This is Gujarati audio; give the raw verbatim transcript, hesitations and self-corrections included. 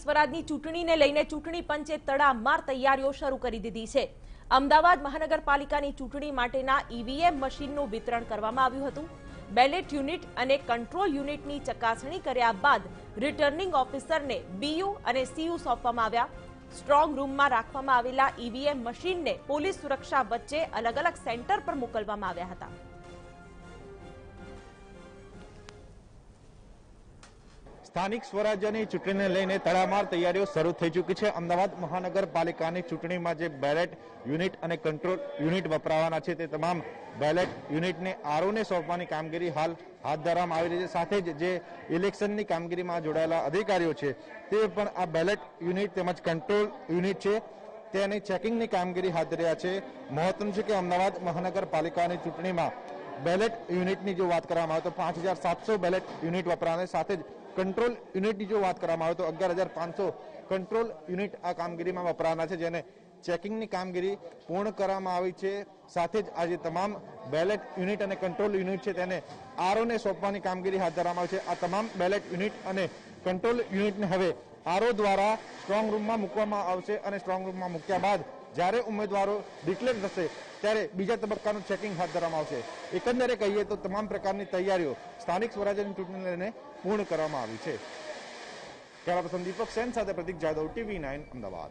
સ્વરાજની ચૂંટણીને લઈને ચૂંટણી પંચે તડામાર તૈયારીઓ શરૂ કરી દીધી છે। અમદાવાદ મહાનગરપાલિકાની ચૂંટણી માટેના ઈવીએમ મશીનનું વિતરણ કરવામાં આવ્યું હતું। બેલેટ યુનિટ અને કંટ્રોલ યુનિટની ચકાસણી કર્યા બાદ રિટર્નિંગ ઓફિસરને બીયુ અને સીયુ સોંપવામાં આવ્યા। સ્ટ્રોંગ રૂમમાં રાખવામાં આવેલા ઈવીએમ મશીનને પોલીસ સુરક્ષા વચ્ચે અલગ અલગ સેન્ટર પર મોકલવામાં આવ્યા હતા। સ્થાનિક સ્વરાજ્યની ચૂંટણીને લઈને તડામાર તૈયારીઓ શરૂ થઈ ચૂકી છે। અમદાવાદ મહાનગરપાલિકાની ચૂંટણીમાં જે બેલેટ યુનિટ અને કંટ્રોલ યુનિટ વપરાવાના છે તે તમામ બેલેટ યુનિટને આરઓને સોંપવાની કામગીરી હાલ હાથ ધરવામાં આવી રહી છે। સાથે જ જે ઇલેક્શનની કામગીરીમાં જોડાયેલા અધિકારીઓ છે તે પણ આ બેલેટ યુનિટ તેમજ કંટ્રોલ યુનિટ છે તેની ચેકિંગની કામગીરી હાથ ધરી રહ્યા છે। મહત્વનું છે કે અમદાવાદ મહાનગરપાલિકાની ચૂંટણીમાં બેલેટ યુનિટની જો વાત કરવામાં આવે તો પાંચ હજાર સાતસો બેલેટ યુનિટ વપરાવાના, સાથે જ કંટ્રોલ યુનિટની જો વાત કરવામાં આવે તો અગિયાર હજાર પાંચસો કંટ્રોલ યુનિટ આ કામગીરીમાં વપરાવાના છે, જેને ચેકિંગની કામગીરી પૂર્ણ કરવામાં આવી છે। સાથે જ આજે તમામ બેલેટ યુનિટ અને કંટ્રોલ યુનિટ છે તેને આરઓને સોંપવાની કામગીરી હાથ ધરવામાં આવી છે। આ તમામ બેલેટ યુનિટ અને કંટ્રોલ યુનિટને હવે આરઓ દ્વારા સ્ટ્રોંગ રૂમમાં મૂકવામાં આવશે અને સ્ટ્રોંગ રૂમમાં મૂક્યા બાદ જ્યારે ઉમેદવારો ડિક્લેર થશે ત્યારે બીજા તબક્કાનું ચેકિંગ હાથ ધરવામાં આવશે। એકંદરે કહીએ તો તમામ પ્રકારની તૈયારીઓ સ્થાનિક સ્વરાજ્યની ચૂંટણીને લઈને પૂર્ણ કરવામાં આવી છે। કેમેરા પર્સન દીપક સેન સાથે પ્રતિક જાદવ, ટીવી નાઇન, અમદાવાદ।